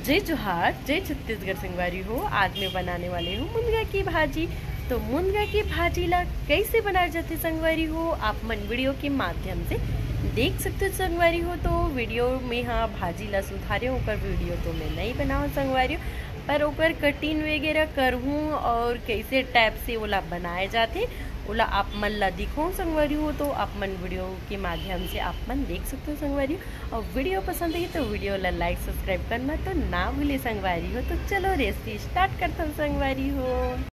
जय जोहार, जय छत्तीसगढ़ संगवारी हो। आज मैं बनाने वाली हूँ मुनगा की भाजी। तो मुनगा की भाजी ला कैसे बनाए जाते संगवारी हो, आप मन वीडियो के माध्यम से देख सकते हो संगवारी हो। तो वीडियो में हाँ भाजी ला सुधारे ओकर वीडियो तो मैं नहीं बनाऊँ संगवारी हो, पर ओकर कटिंग वगैरह करहूँ और कैसे टाइप से ओला बनाए जाते ओला आप मन ला दिखो संगवारी हो। तो आप मन वीडियो के माध्यम से आप मन देख सकते हो संगवारी हो। और वीडियो पसंद है तो वीडियो ला लाइक सब्सक्राइब करना तो ना भूले संगवारी हो। तो चलो रेसिपी स्टार्ट करता हूँ संगवारी हो।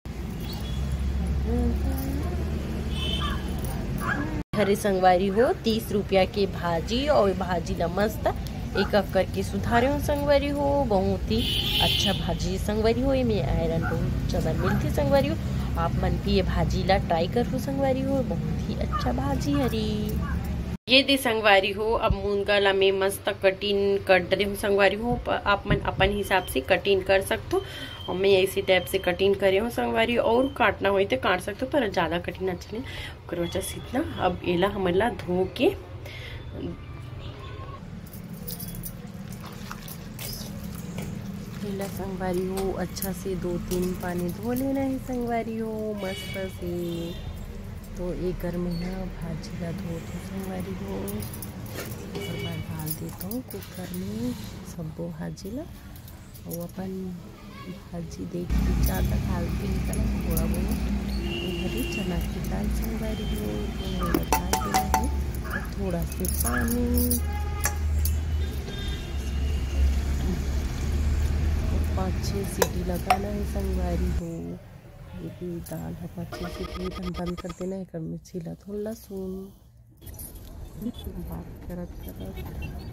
हरे संगवारी हो 30 रुपया की भाजी, और भाजी ला मस्त एक करके सुधारे हो संगवारी हो। बहुत ही अच्छा भाजी संगवारी हो, इसमें आयरन बहुत ज़्यादा मिलती संगवारी हो। आप मन भी ये भाजी ला ट्राई करो संगवारी हो, बहुत ही अच्छा भाजी हरी। ये दे संगवारी हो, अब मुनगा ला में मस्त कटिंग कर रही हूँ संगवारी हो। आप मन अपन हिसाब से कटिंग कर सकते हो, और मैं इसी टाइप से कटिंग करे हूँ संगवारी। और काटना हो तो काट सकते हो, पर ज़्यादा कटिंग अच्छा नहीं वजह से इतना। अब एला हमन ला धो के एला संगवारी हो अच्छा से 2-3 पानी धो लेना है संगवारी हो मस्त से। तो एक महीना भाजी ला धो दो संगवारी हो, एक बार डाल देता हूँ कुकर में सबो भाजी ला। और अपन भाजी देख के ज़्यादा डालती नहीं, थोड़ा बहुत हरी चना की दाल संगवारी हो तो डाल देना है, और थोड़ा से पानी 5-6 सीटी लगाना है संगवारी हो। ये भी दाल है 5-6 सीटी बंद कर देना है। मिर्ची ला थोड़ा लहसुन बात करत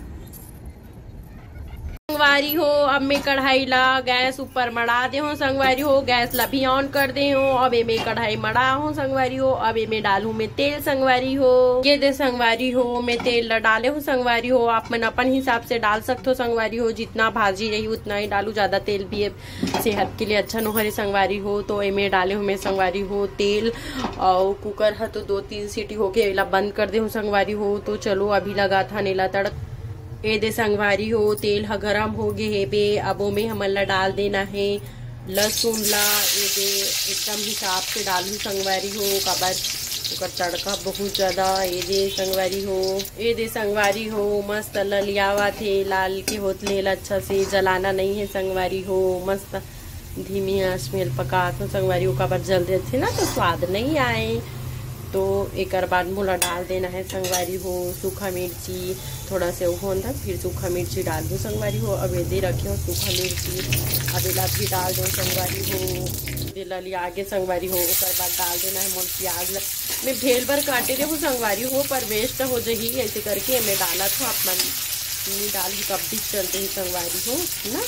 संगवारी हो। अब मैं कढ़ाई ला गैस ऊपर मड़ा दे हूँ संगवारी हो, गैस ला भी ऑन कर दे हूँ। अब मैं कढ़ाई मड़ा हूँ संगवारी हो। अब मैं डालू मैं तेल संगवारी हो। ये दे संगवारी हो मैं तेल ला डाले हूँ संगवारी हो। आप मन अपन हिसाब से डाल सकते हो संगवारी हो, जितना भाजी रही उतना ही डालू, ज्यादा तेल भी सेहत के लिए अच्छा न हरे संगवारी हो। तो मैं डाले हूँ मैं संगवारी हो तेल, और कुकर है तो 2-3 सीटी होके बंद कर दे हूँ संगवारी हो। तो चलो अभी लगा था नीला तड़क। ए दे संगवारी हो तेल ह गरम हो गए है बे। अब में हमन ला डाल देना है लहसुन ला। ए दे एकदम हिसाब से डालू संगवारी हो, काबर ओकर तड़का बहुत ज्यादा ए दे संगवारी हो। ए दे संगवारी हो मस्त ललियावा थे लाल के होत ले अच्छा से, जलाना नहीं है संगवारी हो। मस्त धीमी आंच में पका तो संगवारी हो, काबर जल्दी अच्छे ना तो स्वाद नहीं आए। तो एक बाद मोला डाल देना है संगवारी हो सूखा मिर्ची, थोड़ा से होंदा फिर सूखा मिर्ची डाल दो संगवारी हो। अब दे रखे हो सूखा मिर्ची, अब इला भी डाल दो संगवारी हो। दिला लिया आगे संगवारी हो, उसके बाद डाल देना है मोल प्याज। मैं भेल भर काटे दे संगवारी हो, पर वेस्ट हो जाही ऐसे करके मैं डाला था। आप मन डाल कब भी चलते ही संगवारी हो ना।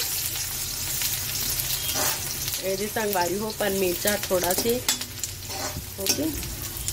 ऐसे संगवारी हो पर मिर्चा थोड़ा से ओके।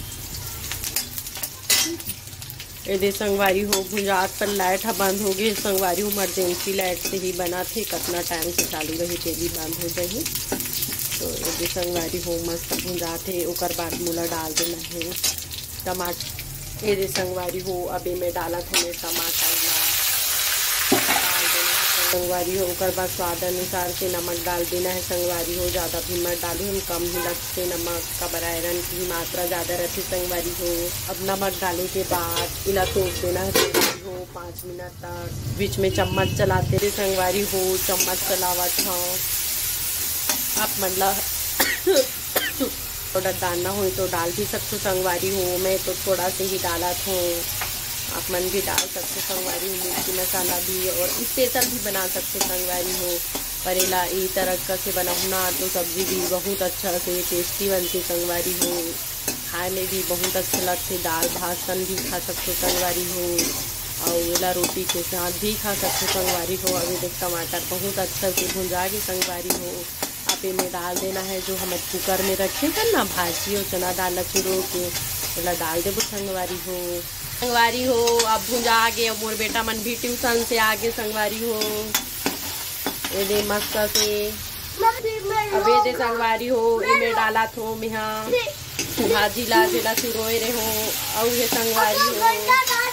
ये संगवारी हो गुजरात पर लाइट बंद हो गई संगवारी हो, इमरजेंसी लाइट से ही बना थे, कितना टाइम से चालू रही तेली बंद हो जाए। तो ये संगवारी हो मस्त भुंजा थे। ओकर बाद मूला डाल देना है टमाटर। ये संगवारी हो अभी मैं डाला था मैं टमाटर डाल देना है संगवारी हो। ओकर बाद स्वाद अनुसार से नमक डाल देना है संगवारी हो, ज़्यादा भी मत डालू, हम कम ही लगते नमक का, आयरन की मात्रा ज़्यादा रहती संगवारी हो। अब नमक डालने के बाद इला तोड़ देना है संगवारी हो 5 मिनट तक। बीच में चम्मच चलाते रहे संगवारी हो, चम्मच चलावत हो। आप मतलब थोड़ा डालना हो तो डाल भी सकते संगवारी हो, मैं तो थोड़ा से ही डाला था। आप मन भी डाल सकते संगवारी हो, मिर्ची मसाला भी, और स्पेशल भी बना सकते संगवारी हो। परेला ई तरह का से बनाऊँ ना तो सब्जी भी बहुत अच्छा से टेस्टी बनती संगवारी हो, खाए में भी बहुत अच्छे लगते। दाल भात सन भी खा सकते संगवारी हो, और वेला रोटी के साथ भी खा सकते संगवारी हो। अभी देख टमाटर बहुत अच्छा से भुंजा के संगवारी हो। आप में डाल देना है जो हम कुकर में रखे थे ना भाजी और चना दाल चुरो के वेला डाल देबो संगवारी हो। संगवारी हो अब भुंजा आगे, मोर बेटा मन भी ट्यूशन से आगे संगवारी हो। ये दे मस्त से अब ये दे संगवारी हो इमे डाला थो मिहा भाजी ला जेला चुरोए रहे हो। और ये संगवारी हो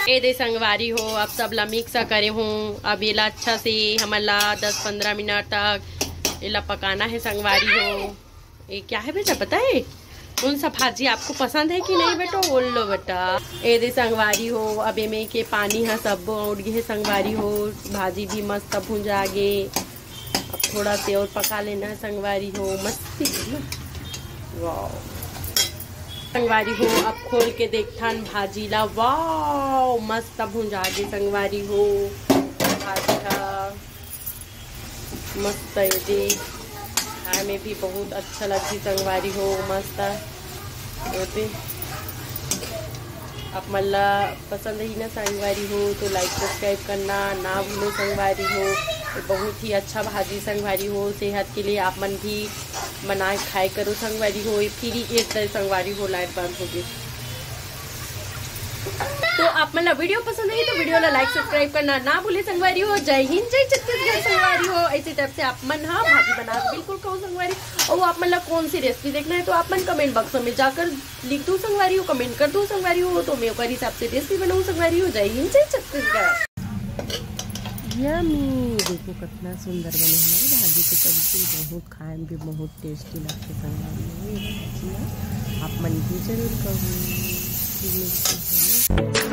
ए दे संगवारी हो अब सब ला मिक्स करे हूँ। अब ये ला अच्छा से हमला 10-15 मिनट तक ये ला पकाना है संगवारी हो। ये क्या है बेटा पता है कौन सा भाजी आपको पसंद है कि नहीं बेटा बोल लो बेटा। ए दे संगवारी हो अब एमे के पानी है सब उड़ गए संगवारी हो। भाजी भी मस्त भुंजा गे। अब थोड़ा से और पका लेना संगवारी हो मस्ती वाह संगवारी हो। अब खोल के देखथन भाजी ला वाह मस्त भुंजा गे संगवारी हो। भाजी हा मस्त ये खाए में भी बहुत अच्छा लगती संगवारी हो मस्त होते। आप मल्ला पसंद ही ना संगवारी हो तो लाइक सब्सक्राइब करना ना भूलो संगवारी हो। बहुत ही अच्छा भाजी संगवारी हो। सेहत के लिए आप मन भी बनाए खाए करो संगवारी हो। फिर ही एक तरह संगवारी हो लाइट बंद होगी। तो आप मतलब वीडियो पसंद है तो वीडियो ला लाइक सब्सक्राइब करना ना भूले संगवारी हो। जय हिंद जय छत्तीसगढ़ संगवारी हो। ऐसे टाइप से आप मन हाँ भाजी बना बिल्कुल कहो संगवारी। और वो आप मतलब कौन सी रेसिपी देखना है तो आप मन कमेंट बॉक्स में जाकर लिख दो संगवारी हो कमेंट कर दो संगवारी हो तो मैं ऊपर हिसाब से रेसिपी बनाऊँ संगवारी हो। जय हिंद जय छत्तीसगढ़। यम्मी देखो कितना सुंदर बने हमारे भाजी की सब्जी बहुत खाए में भी बहुत टेस्टी लगते संगवारी हो। आप मन भी जरूर कहो।